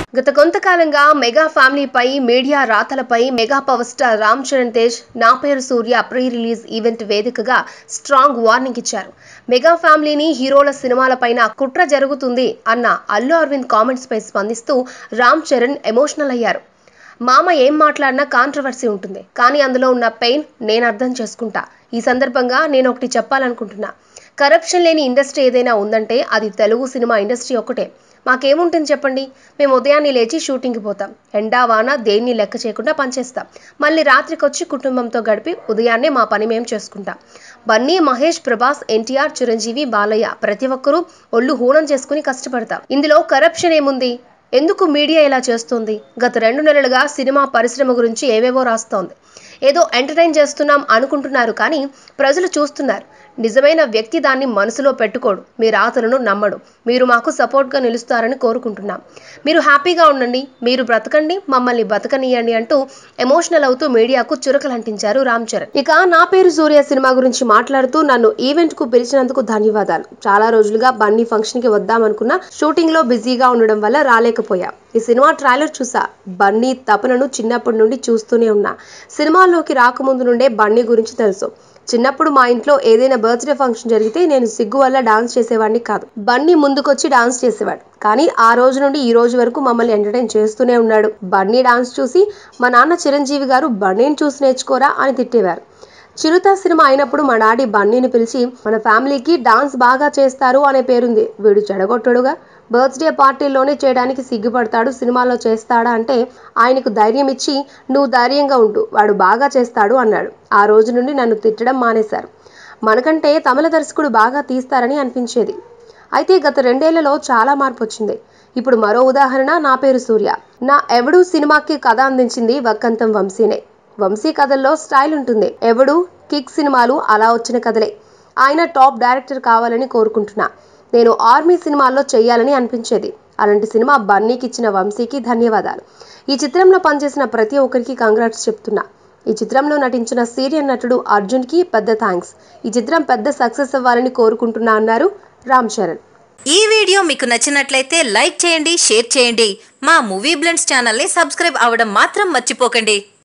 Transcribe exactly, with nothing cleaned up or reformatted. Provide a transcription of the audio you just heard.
గత కొంతకాలంగా మెగా ఫ్యామిలీపై మీడియా రాతలపై mega power star Ram Charan Tej Naa Peru Surya pre release event వేదికగా స్ట్రాంగ్ వార్నింగ్ ఇచ్చారు. మెగా ఫ్యామిలీని హీరోల సినిమాలపైన కుట్ర జరుగుతుంది అన్న అల్లు అరవింద్ కామెంట్స్ పై స్పందిస్తూ రామ్ చరణ్ ఎమోషనల్ అయ్యారు. మామ ఏం మాట్లాడినా కాంట్రవర్సీ ఉంటుంది, కానీ అందులో ఉన్న పెయిన్ నేను అర్థం చేసుకుంటా. ఈ సందర్భంగా నేను ఒకటి చెప్పాలనుకుంటున్నా. కరప్షన్ లేని ఇండస్ట్రీ ఏదైనా ఉందంటే అది తెలుగు సినిమా ఇండస్ట్రీ ఒకటే. మాకేముంటుంది చెప్పండి? మేము ఉదయాన్నే లేచి షూటింగ్కి పోతాం, ఎండా వాన దేన్ని లెక్క చేయకుండా పనిచేస్తాం, మళ్ళీ రాత్రికి వచ్చి కుటుంబంతో గడిపి ఉదయాన్నే మా పని మేము చేసుకుంటాం. బన్నీ, మహేష్, ప్రభాస్, ఎన్టీఆర్, చిరంజీవి, బాలయ్య ప్రతి ఒక్కరూ ఒళ్ళు హూనం చేసుకుని కష్టపడతాం. ఇందులో కరప్షన్ ఏముంది? ఎందుకు మీడియా ఇలా చేస్తోంది? గత రెండు నెలలుగా సినిమా పరిశ్రమ గురించి ఏవేవో రాస్తోంది. ఏదో ఎంటర్టైన్ చేస్తున్నాం అనుకుంటున్నారు, కానీ ప్రజలు చూస్తున్నారు. నిజమైన వ్యక్తి దాన్ని మనసులో పెట్టుకోడు, మీ రాతలను నమ్మడు. మీరు మాకు సపోర్ట్గా నిలుస్తారని కోరుకుంటున్నాం. మీరు హ్యాపీగా ఉండండి, మీరు బ్రతకండి, మమ్మల్ని బతకనియండి అంటూ ఎమోషనల్ అవుతూ మీడియాకు చురకలంటించారు రామ్ చరణ్. ఇక నా పేరు సూర్య సినిమా గురించి మాట్లాడుతూ, నన్ను ఈవెంట్ కు పిలిచినందుకు ధన్యవాదాలు. చాలా రోజులుగా బన్నీ ఫంక్షన్ కి వద్దామనుకున్నా, షూటింగ్ లో బిజీగా ఉండడం వల్ల రాలేకపోయా. ఈ సినిమా ట్రైలర్ చూసా. బన్నీ తపనను చిన్నప్పటి నుండి చూస్తూనే ఉన్నా. సినిమాల్లోకి రాకముందు నుండే బన్నీ గురించి తెలుసు. చిన్నప్పుడు మా ఇంట్లో ఏదైనా బర్త్డే ఫంక్షన్ జరిగితే నేను సిగ్గు వల్ల డాన్స్ చేసేవాడిని కాదు. బన్నీ ముందుకొచ్చి డాన్స్ చేసేవాడు. కానీ ఆ రోజు నుండి ఈ రోజు వరకు మమ్మల్ని ఎంటర్టైన్ చేస్తూనే ఉన్నాడు. బన్నీ డాన్స్ చూసి మా నాన్న చిరంజీవి గారు బన్నీని చూసి నేర్చుకోరా అని తిట్టేవారు. చిరుత సినిమా అయినప్పుడు మా డాడీ బన్నీని పిలిచి, మన ఫ్యామిలీకి డాన్స్ బాగా చేస్తారు అనే పేరుంది, వీడు చెడగొట్టడుగా, బర్త్డే పార్టీల్లోనే చేయడానికి సిగ్గుపడతాడు, సినిమాలో చేస్తాడా అంటే ఆయనకు ధైర్యం ఇచ్చి, నువ్వు ధైర్యంగా ఉంటూ వాడు బాగా చేస్తాడు అన్నాడు. ఆ రోజు నుండి నన్ను తిట్టడం మానేశారు. మనకంటే తమిళ దర్శకుడు బాగా తీస్తారని అనిపించేది. అయితే గత రెండేళ్లలో చాలా మార్పు వచ్చింది. ఇప్పుడు మరో ఉదాహరణ నా పేరు సూర్య. నా ఎవడు సినిమాకి కథ అందించింది వక్కంతం వంశీనే. వంశీ కథల్లో స్టైల్ ఉంటుంది. ఎవడు, కిక్ సినిమాలు అలా వచ్చిన కథలే. ఆయన టాప్ డైరెక్టర్ కావాలని కోరుకుంటున్నా. నేను ఆర్మీ సినిమాల్లో చెయ్యాలని అనిపించేది. అలాంటి సినిమా బన్నీకి ఇచ్చిన వంశీకి ధన్యవాదాలు. ఈ చిత్రంలో పనిచేసిన ప్రతి ఒక్కరికి కంగ్రాట్స్ చెప్తున్నా. ఈ చిత్రంలో నటించిన సీనియర్ నటుడు అర్జున్కి పెద్ద థ్యాంక్స్. ఈ చిత్రం పెద్ద సక్సెస్ అవ్వాలని కోరుకుంటున్నా అన్నారు రామ్ చరణ్. ఈ వీడియో మీకు నచ్చినట్లయితే లైక్ చేయండి, షేర్ చేయండి. మా మూవీ బ్లెండ్స్ ఛానల్ని సబ్స్క్రైబ్ అవ్వడం మాత్రం మర్చిపోకండి.